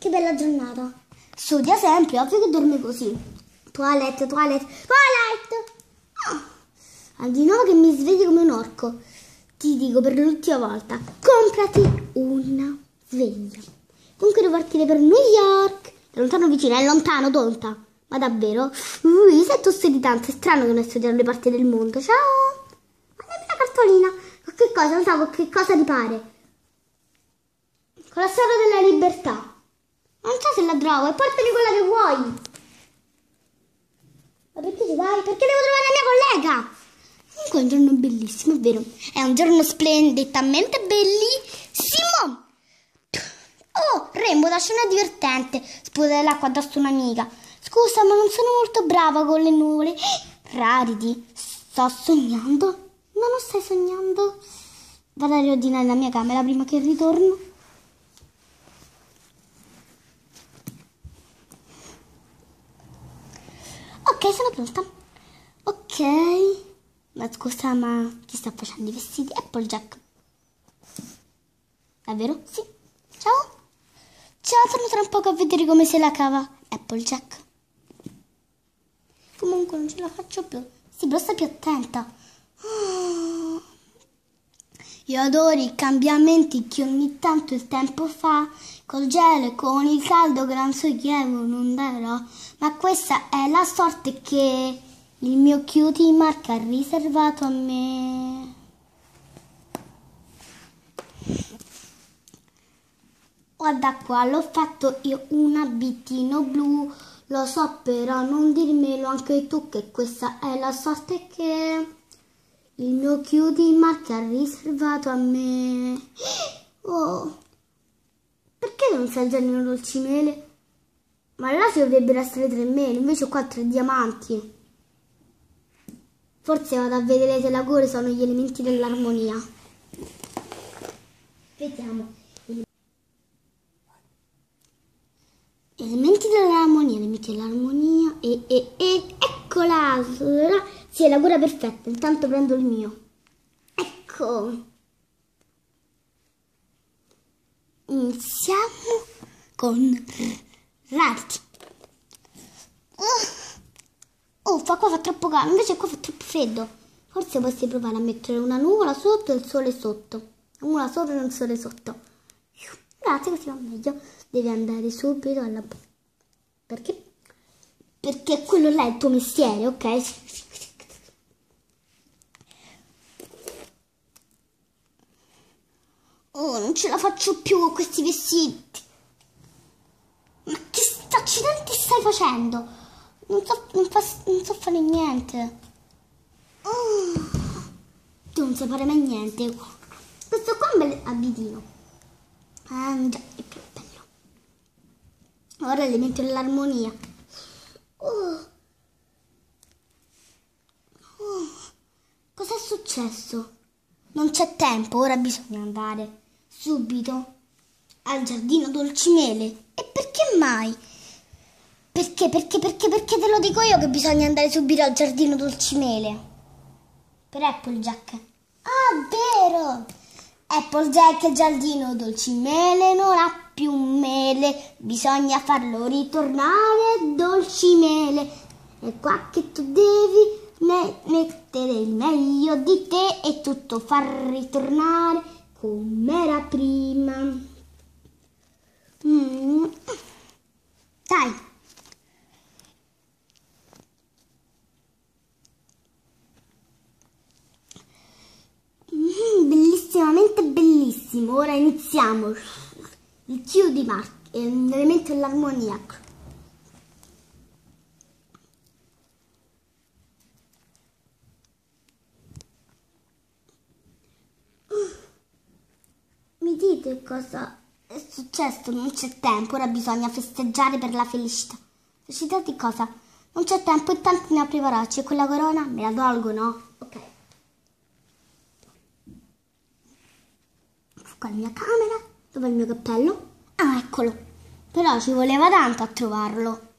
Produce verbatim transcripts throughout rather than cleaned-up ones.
che bella giornata. Studia sempre, ovvio che dorme così. Toilette, toilette, toilette. Ah, di nuovo che mi svegli come un orco. Ti dico per l'ultima volta, comprati una sveglia. Comunque devo partire per New York. È lontano vicino, è lontano, tonta. Ma davvero? Ui, sei tosse di tanto, è strano che non studiare le parti del mondo. Ciao. Ma dammi una cartolina. Ma che cosa? Non so che cosa ti pare. Con la storia della libertà. Non so se la trovo, e portami quella che vuoi. Ma perché ci vai? Perché devo trovare la mia collega. Comunque è un giorno bellissimo, è vero. È un giorno splendidamente bellissimo. Oh, Rainbow, la scena divertente. Sputa dell'acqua addosso un'amica. Scusa, ma non sono molto brava con le nuvole. Rarity, sto sognando? Ma non stai sognando? Vado a riordinare la mia camera prima che ritorno. Ok, sono pronta. Ok. Ma scusa, ma chi sta facendo i vestiti? Applejack. Davvero? Sì. Ciao. Ciao, torno tra un poco a vedere come se la cava Applejack. Comunque non ce la faccio più. Sì, però stai più attenta. Oh. Io adoro i cambiamenti che ogni tanto il tempo fa. Col gelo e con il caldo gran sollievo non darò. Ma questa è la sorte che il mio cutie Mark ha riservato a me. Guarda qua, l'ho fatto io un abitino blu. Lo so, però non dirmelo anche tu che questa è la sorte che il mio cutie Mark ha riservato a me. Oh, perché non sei il giardino dolcimele? Ma là ci dovrebbero essere tre mele, invece ho qua tre diamanti. Forse vado a vedere se la gore sono gli elementi dell'armonia. Vediamo. Elementi dell'armonia, elementi dell'armonia e, e, e, eccola! Sì, è la cura perfetta, intanto prendo il mio. Ecco! Iniziamo con Rarity. Oh, fa qua fa troppo caldo, invece qua fa troppo freddo. Forse posso provare a mettere una nuvola sotto e il sole sotto. Una sopra e un sole sotto. Grazie, così va meglio. Devi andare subito alla... Perché? Perché quello là è il tuo mestiere, ok? Oh, non ce la faccio più con questi vestiti. Ma che accidenti stai facendo? Non so, non fa, non so fare niente. Oh, tu non sai fare mai niente. Questo qua è un bel abitino. Ah, già, è più bello. Ora elemento dell'armonia. Oh. Oh. Cos'è successo? Non c'è tempo, ora bisogna andare subito al giardino dolcimele. E perché mai? Perché, perché, perché, perché te lo dico io che bisogna andare subito al giardino dolcimele? Per Applejack. Ah, vero! Applejack e giardino dolcimele non ha più mele, bisogna farlo ritornare dolcimele. È qua che tu devi mettere il meglio di te e tutto far ritornare come era prima. Mm. Dai. Mm, bellissimamente bellissimo. Ora iniziamo. Il cutie Mark è un elemento dell'armonia. Mi dite cosa è successo? Non c'è tempo, ora bisogna festeggiare per la felicità. Felicità di cosa? Non c'è tempo, intanto ne apro i varacci e quella corona me la tolgo, no? Ok. Qua la mia camera, dov'è il mio cappello? Ah, eccolo. Però ci voleva tanto a trovarlo.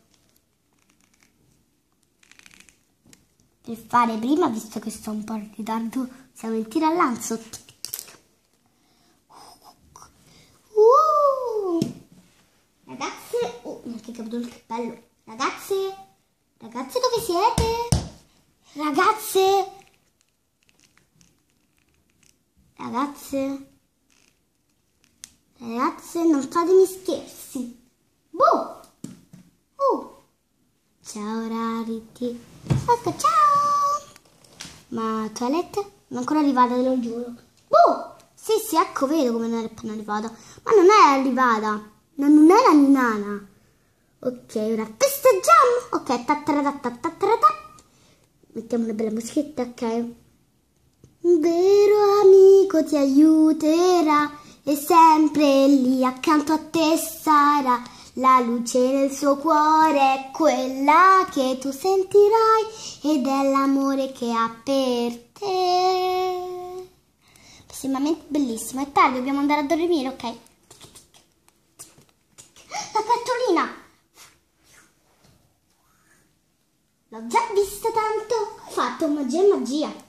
Per fare prima, visto che sto un po' in ritardo, siamo in tiro al lancio. Uh, ragazzi, guardo il cappello. Ragazze, ragazze dove siete? Ragazze, ragazze, ragazze, non fatemi scherzi. Boh! Oh! Ciao Rarity. Ecco, ciao! Ma toilette? Non è ancora arrivata, te lo giuro. Boh! Sì, sì, ecco, vedo come non è appena arrivata. Ma non è arrivata. No, non è la nana. Ok, ora festeggiamo. Ok, tattarata, tattarata. Mettiamo una bella musichetta, ok. Un vero amico ti aiuterà e sempre lì accanto a te sarà. La luce nel suo cuore è quella che tu sentirai ed è l'amore che ha per te. Prossimamente bellissimo. È tardi, dobbiamo andare a dormire, ok? La cartolina! L'ho già vista tanto. Ho fatto magia e magia.